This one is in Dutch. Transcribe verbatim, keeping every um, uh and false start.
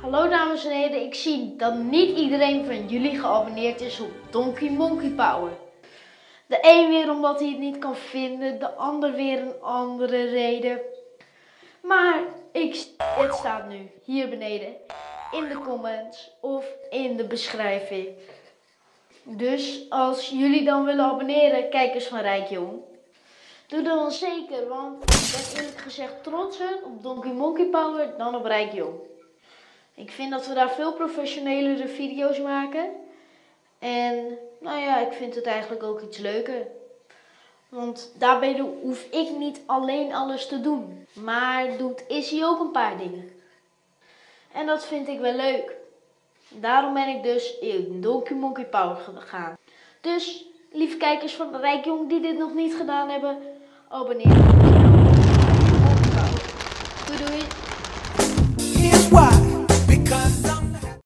Hallo dames en heren, ik zie dat niet iedereen van jullie geabonneerd is op Donkey Monkey Power. De een weer omdat hij het niet kan vinden, de ander weer een andere reden. Maar ik, het staat nu hier beneden in de comments of in de beschrijving. Dus als jullie dan willen abonneren, kijkers van Rijkjong, doe dat dan zeker, want ik ben eerlijk gezegd trotser op Donkey Monkey Power dan op Rijkjong. Ik vind dat we daar veel professionelere video's maken. En nou ja, ik vind het eigenlijk ook iets leuker. Want daarbij hoef ik niet alleen alles te doen. Maar doet Izzy ook een paar dingen. En dat vind ik wel leuk. Daarom ben ik dus in Donkey Monkey Power gegaan. Dus, lieve kijkers van de Rijkjong die dit nog niet gedaan hebben, abonneer je op Donkey Monkey Power. Doei doei!